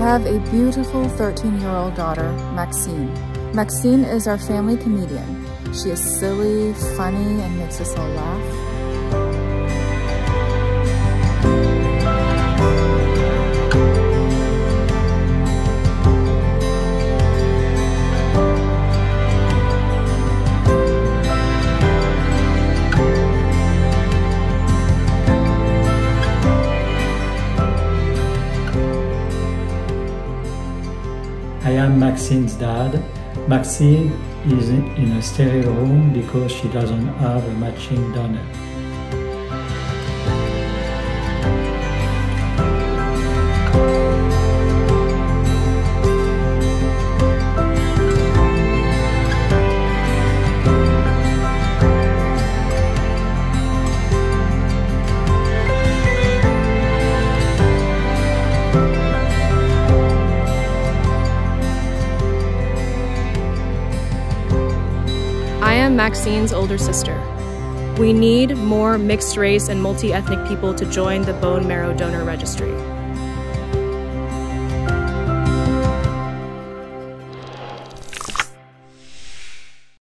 have a beautiful 13-year-old daughter, Maxine. Maxine is our family comedian. She is silly, funny, and makes us all laugh. I am Maxine's dad. Maxine is in a sterile room because she doesn't have a matching donor. I am Maxine's older sister. We need more mixed race and multi-ethnic people to join the bone marrow donor registry.